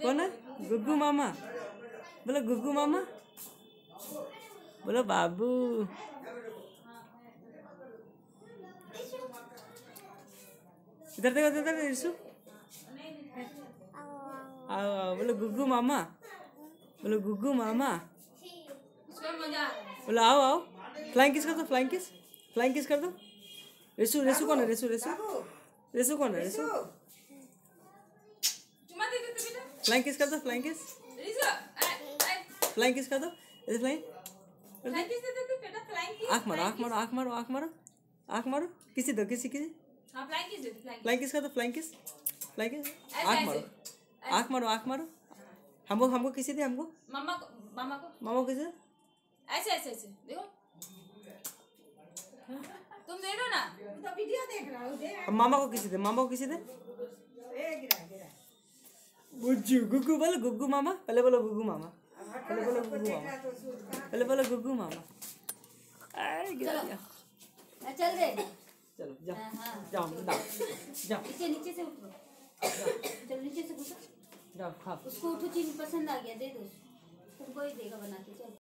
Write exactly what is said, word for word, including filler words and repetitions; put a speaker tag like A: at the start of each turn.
A: कौन है? गुग्गू मामा। बोलो गुग्गू मामा। बोलो बाबू। इधर देखो इधर रिशु। आओ आओ बोलो गुग्गू मामा। बोलो गुग्गू मामा। बोलो आओ आओ। फ्लाइंग किस कर दो, फ्लाइंग किस, फ्लाइंग किस कर दो। रिशु रिशु कौन है? रिशु रिशु रिशु कौन है? रिशु फ्लाइंग किस कर दो, फ्लाइंग किस, फ्लाइंग किस कर दो। फ्लाइंग आँख मारो, आँख मारो, आँख मारो, आँख मारो, आँख मारो। किसी दो, किसी किसी फ्लाइंग किस कर दो, फ्लाइंग किस, फ्लाइंग किस। आँख मारो, आँख मारो, आँख मारो। हमको हमको किसी दे, हमको
B: मामा को, मामा को
A: मामा को किसी।
B: ऐसे ऐसे ऐसे देखो, तुम दे दो ना, तो वीडियो देख रहा हूँ। दे
A: मामा को किसी दे, मामा को किसी दे। बुज्जू गुग्गू बोलो गुग्गू मामा। पहले बोलो गुग्गू मामा, पहले बोलो गुग्गू मामा, पहले बोलो गुग्गू मामा।
B: चल दे,
A: चलो जाओ जाओ जाओ
B: नीचे नीचे से उठो, चलो नीचे से उठो,
A: जाओ खाओ।
B: उसको उठो, चीज पसंद आ गया दे दो, तुमको ही देगा बना के। चल